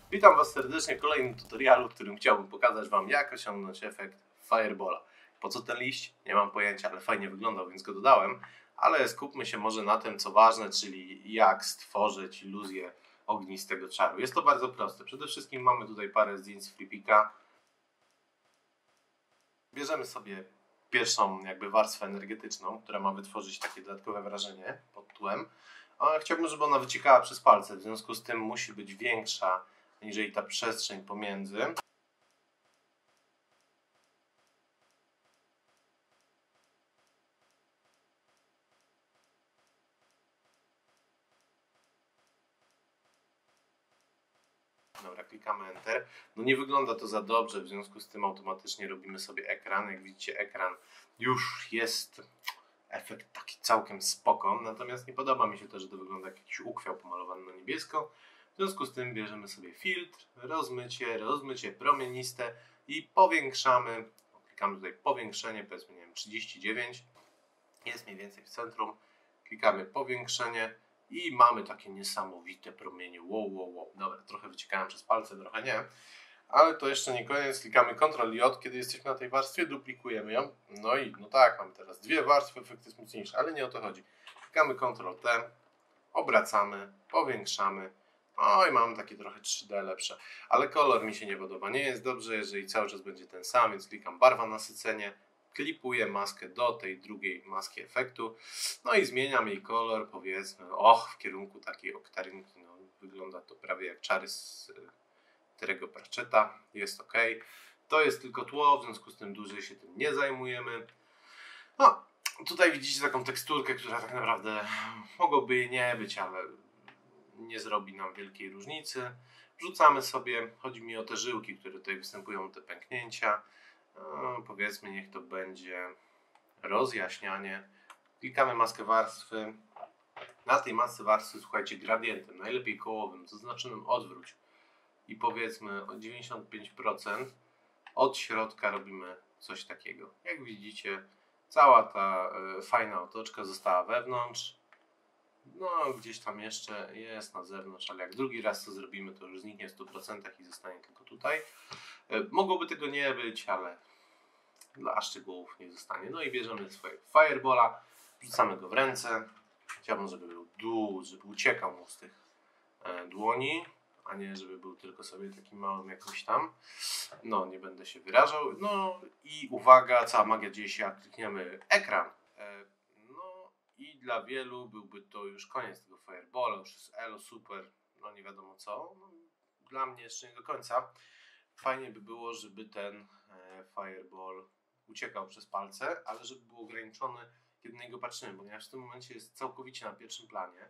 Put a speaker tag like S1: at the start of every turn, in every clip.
S1: Witam Was serdecznie w kolejnym tutorialu, w którym chciałbym pokazać Wam, jak osiągnąć efekt Firebola. Po co ten liść? Nie mam pojęcia, ale fajnie wyglądał, więc go dodałem. Ale skupmy się może na tym, co ważne, czyli jak stworzyć iluzję ognistego czaru. Jest to bardzo proste. Przede wszystkim mamy tutaj parę zdjęć z Flippika. Bierzemy sobie pierwszą warstwę energetyczną, która ma wytworzyć takie dodatkowe wrażenie pod tłem. Chciałbym, żeby ona wyciekała przez palce, w związku z tym musi być większa aniżeli ta przestrzeń pomiędzy. Dobra, klikamy Enter. No nie wygląda to za dobrze, w związku z tym automatycznie robimy sobie ekran. Jak widzicie, ekran już jest efekt taki całkiem spoko, natomiast nie podoba mi się to, że to wygląda jak jakiś ukwiał pomalowany na niebiesko. W związku z tym bierzemy sobie filtr, rozmycie promieniste i powiększamy. Klikamy tutaj powiększenie, powiedzmy, nie wiem, 39. Jest mniej więcej w centrum. Klikamy powiększenie i mamy takie niesamowite promienie. Wow. Dobra, trochę wyciekałem przez palce, trochę nie. Ale to jeszcze nie koniec. Klikamy Ctrl+J, kiedy jesteśmy na tej warstwie, duplikujemy ją. No tak, mamy teraz dwie warstwy, efekt jest mocniejszy, ale nie o to chodzi. Klikamy Ctrl+T, obracamy, powiększamy. I mamy takie trochę 3D lepsze. Ale kolor mi się nie podoba. Nie jest dobrze, jeżeli cały czas będzie ten sam, więc klikam barwa nasycenie. Klipuję maskę do tej drugiej maski efektu. No i zmieniam jej kolor, powiedzmy, w kierunku takiej oktarynki. No, wygląda to prawie jak czary z Terry'ego Pratchetta. Jest ok. To jest tylko tło, w związku z tym dłużej się tym nie zajmujemy. No, tutaj widzicie taką teksturkę, która tak naprawdę mogłoby jej nie być, ale nie zrobi nam wielkiej różnicy. Wrzucamy sobie, chodzi mi o te żyłki, które tutaj występują, te pęknięcia. Powiedzmy, niech to będzie rozjaśnianie. Klikamy maskę warstwy. Na tej masce warstwy, słuchajcie, gradientem, najlepiej kołowym, zaznaczonym odwróć. I powiedzmy o 95% od środka robimy coś takiego. Jak widzicie, cała ta fajna otoczka została wewnątrz. No, gdzieś tam jeszcze jest na zewnątrz, ale jak drugi raz to zrobimy, to już zniknie w 100% i zostanie tylko tutaj. Mogłoby tego nie być, ale dla szczegółów nie zostanie. No i bierzemy swojego Firebola, wrzucamy go w ręce. Chciałbym, żeby był duży, żeby uciekał mu z tych dłoni, a nie żeby był tylko sobie takim małym jakimś tam. No, nie będę się wyrażał. No i uwaga, cała magia dzieje się, jak klikniemy ekran. No i dla wielu byłby to już koniec tego Firebola, już jest elo, super, no nie wiadomo co. No, dla mnie jeszcze nie do końca. Fajnie by było, żeby ten Fireball uciekał przez palce, ale żeby był ograniczony, kiedy na niego patrzymy, ponieważ w tym momencie jest całkowicie na pierwszym planie.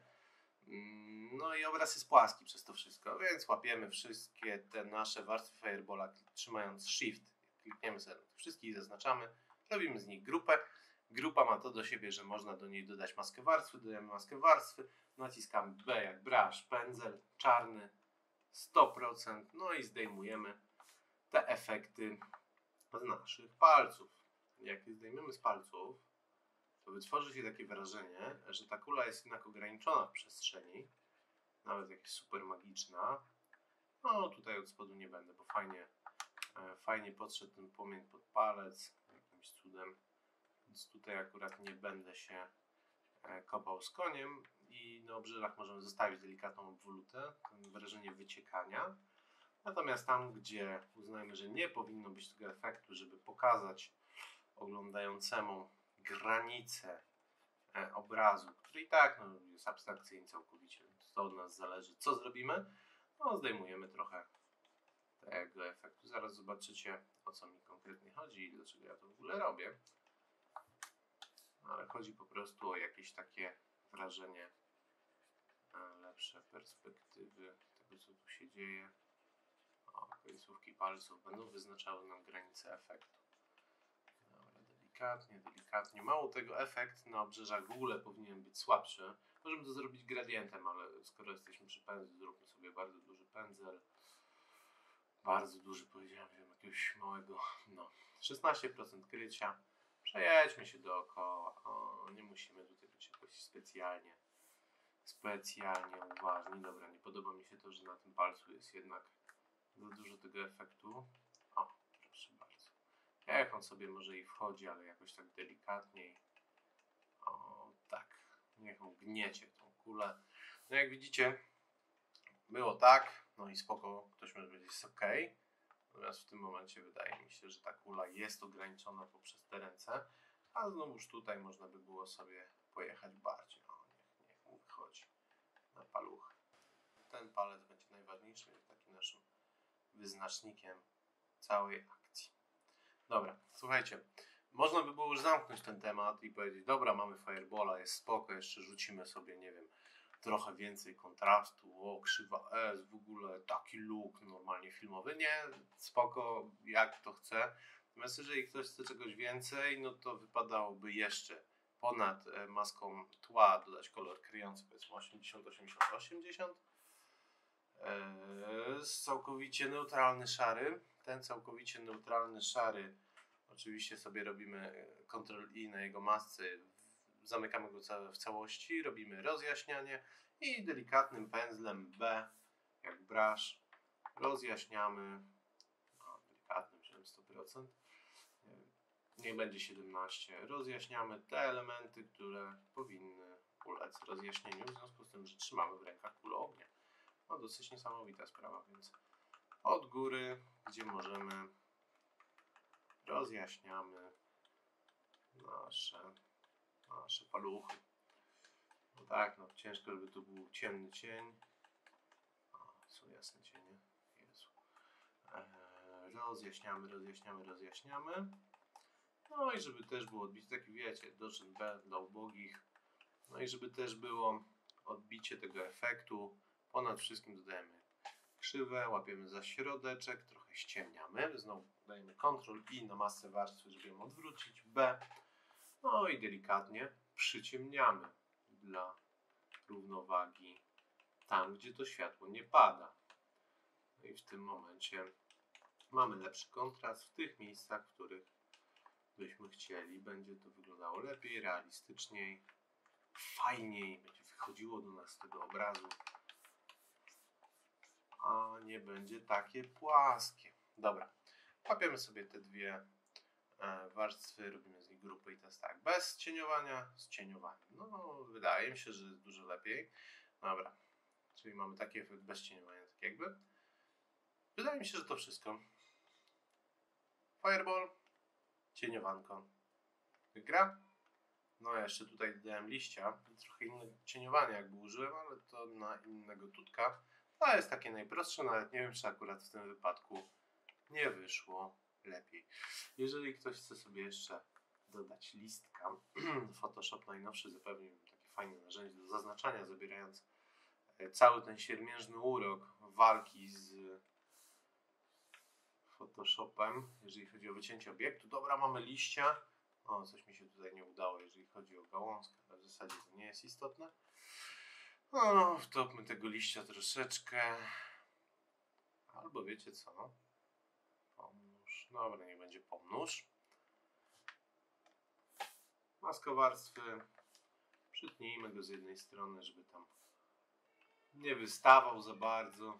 S1: No i obraz jest płaski przez to wszystko, więc łapiemy wszystkie te nasze warstwy Firebola, trzymając Shift. Klikniemy sobie wszystkich, zaznaczamy, robimy z nich grupę. Grupa ma to do siebie, że można do niej dodać maskę warstwy, dodajemy maskę warstwy, naciskamy B jak brush, pędzel, czarny, 100%, no i zdejmujemy te efekty z naszych palców. Jak je zdejmiemy z palców, to wytworzy się takie wrażenie, że ta kula jest jednak ograniczona w przestrzeni, nawet jak jest super magiczna. No tutaj od spodu nie będę, bo fajnie podszedł ten płomień pod palec, jakimś cudem, więc tutaj akurat nie będę się kopał z koniem i na obrzeżach możemy zostawić delikatną obwolutę, wrażenie wyciekania. Natomiast tam, gdzie uznajemy, że nie powinno być tego efektu, żeby pokazać oglądającemu granicę obrazu, który i tak jest abstrakcyjny całkowicie, to od nas zależy, co zrobimy, no zdejmujemy trochę tego efektu. Zaraz zobaczycie, o co mi konkretnie chodzi i dlaczego ja to w ogóle robię. Ale chodzi po prostu o jakieś takie wrażenie, lepsze perspektywy tego, co tu się dzieje. Końcówki palców będą wyznaczały nam granicę efektu. Dobra, delikatnie. Mało tego, efekt na obrzeżach w ogóle powinien być słabszy. Możemy to zrobić gradientem, ale skoro jesteśmy przy pędzlu, zróbmy sobie bardzo duży pędzel. Bardzo duży, powiedziałem, wiem, jakiegoś małego, 16% krycia. Przejedźmy się dookoła. Nie musimy tutaj być jakoś specjalnie uważni. Dobra, nie podoba mi się to, że na tym palcu jest jednak za dużo tego efektu. O, proszę bardzo. Jak on sobie może i wchodzi, ale jakoś tak delikatniej. O, tak. Niech on gniecie tą kulę. No jak widzicie, było tak, no i spoko, ktoś może powiedzieć, jest ok. Natomiast w tym momencie wydaje mi się, że ta kula jest ograniczona poprzez te ręce, a znowuż tutaj można by było sobie pojechać bardziej. O, niech mu wychodzi na paluchy. Ten palec będzie najważniejszy, jest takim naszym wyznacznikiem całej akcji. Dobra, słuchajcie, można by było już zamknąć ten temat i powiedzieć, dobra, mamy Fireballa, jest spoko, jeszcze rzucimy sobie, nie wiem, trochę więcej kontrastu, o, krzywa S, w ogóle taki look normalnie filmowy. Nie, spoko, jak to chce. Natomiast jeżeli ktoś chce czegoś więcej, no to wypadałoby jeszcze ponad maską tła dodać kolor kryjący, powiedzmy 80, 80, 80. Całkowicie neutralny szary. Ten całkowicie neutralny szary oczywiście sobie robimy Ctrl-I na jego masce, zamykamy go w całości, robimy rozjaśnianie i delikatnym pędzlem B, jak brush, rozjaśniamy, no, delikatnym, 100%, niech będzie 17, rozjaśniamy te elementy, które powinny ulec rozjaśnieniu, w związku z tym, że trzymamy w rękach kulę ognia. No dosyć niesamowita sprawa, więc od góry, gdzie możemy, rozjaśniamy nasze paluchy. No tak, no ciężko, żeby tu był ciemny cień. O, są jasne cienie. Jezu. Rozjaśniamy. No i żeby też było odbicie, taki wiecie, Dodge B dla ubogich. No i żeby też było odbicie tego efektu. Ponad wszystkim dodajemy krzywę, łapiemy za środeczek, trochę ściemniamy. Znowu dajemy Ctrl-I na masę warstwy, żeby ją odwrócić. B. No i delikatnie przyciemniamy dla równowagi tam, gdzie to światło nie pada. No i w tym momencie mamy lepszy kontrast w tych miejscach, w których byśmy chcieli. Będzie to wyglądało lepiej, realistyczniej, fajniej, będzie wychodziło do nas z tego obrazu, a nie będzie takie płaskie. Dobra, łapiemy sobie te dwie warstwy, robimy z nich grupy i to jest tak, bez cieniowania, z cieniowaniem. No, wydaje mi się, że jest dużo lepiej. Dobra, czyli mamy taki efekt bez cieniowania, tak jakby. Wydaje mi się, że to wszystko. Fireball, cieniowanko. Gra. No, ja jeszcze tutaj dodałem liścia. Trochę innego cieniowania jakby użyłem, ale to na innego tutka. To jest takie najprostsze, nawet nie wiem, czy akurat w tym wypadku nie wyszło lepiej. Jeżeli ktoś chce sobie jeszcze dodać listka, Photoshop najnowszy zapewnił mi takie fajne narzędzie do zaznaczania, zabierając cały ten siermiężny urok walki z Photoshopem, jeżeli chodzi o wycięcie obiektu. Dobra, mamy liścia. O, coś mi się tutaj nie udało, jeżeli chodzi o gałązkę, ale w zasadzie to nie jest istotne. O, wtopmy tego liścia troszeczkę. Albo wiecie co? Pomnóż. Dobra, niech będzie pomnóż. Maska warstwy. Przytnijmy go z jednej strony, żeby tam nie wystawał za bardzo.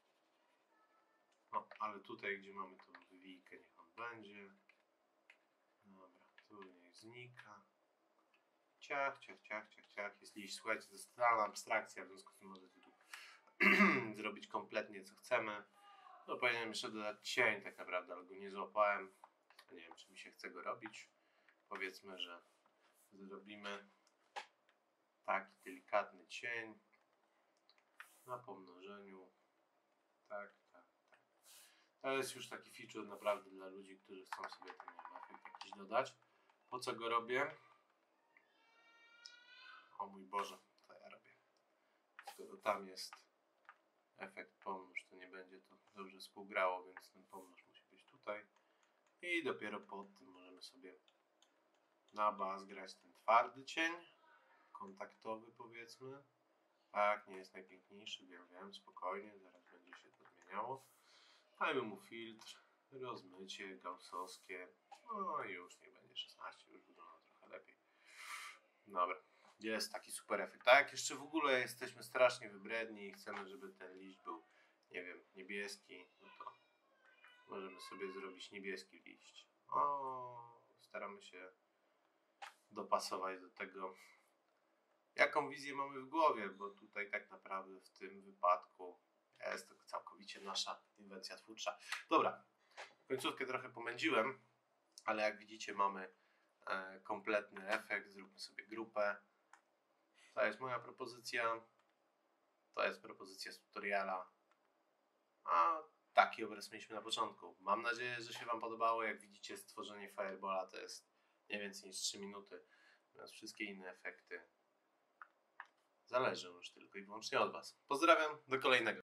S1: No, ale tutaj, gdzie mamy tą wywijkę, niech on będzie. Dobra, tu niech znika. Ciach, ciach, ciach, ciach, ciach. Jest liść. Słuchajcie, to jest totalna abstrakcja, w związku z tym możecie tu zrobić kompletnie co chcemy. No, powinienem jeszcze dodać cień tak naprawdę, ale go nie złapałem. Nie wiem, czy mi się chce go robić. Powiedzmy, że zrobimy taki delikatny cień na pomnożeniu. Tak, tak, tak. To jest już taki feature naprawdę dla ludzi, którzy chcą sobie ten efekt jakiś dodać. Po co go robię? O mój Boże, co ja robię? Skoro tam jest efekt pomnóż, to nie będzie to dobrze współgrało, więc ten pomnóż musi być tutaj. I dopiero pod tym możemy sobie na bas grać ten twardy cień, kontaktowy powiedzmy. Tak, nie jest najpiękniejszy, wiem, spokojnie, zaraz będzie się to zmieniało. Dajmy mu filtr, rozmycie gaussowskie, no i już niech będzie 16, już wygląda trochę lepiej. Dobra, jest taki super efekt. Tak, jak jeszcze w ogóle jesteśmy strasznie wybredni i chcemy, żeby ten liść był nie wiem, niebieski, no to możemy sobie zrobić niebieski liść. O, staramy się dopasować do tego, jaką wizję mamy w głowie, bo tutaj tak naprawdę w tym wypadku jest to całkowicie nasza inwencja twórcza. Dobra, końcówkę trochę pomędziłem, ale jak widzicie mamy kompletny efekt. Zróbmy sobie grupę. To jest moja propozycja. To jest propozycja z tutoriala. A taki obraz mieliśmy na początku. Mam nadzieję, że się Wam podobało. Jak widzicie, stworzenie Fireballa to jest nie więcej niż 3 minuty. Natomiast wszystkie inne efekty zależą już tylko i wyłącznie od Was. Pozdrawiam, do kolejnego.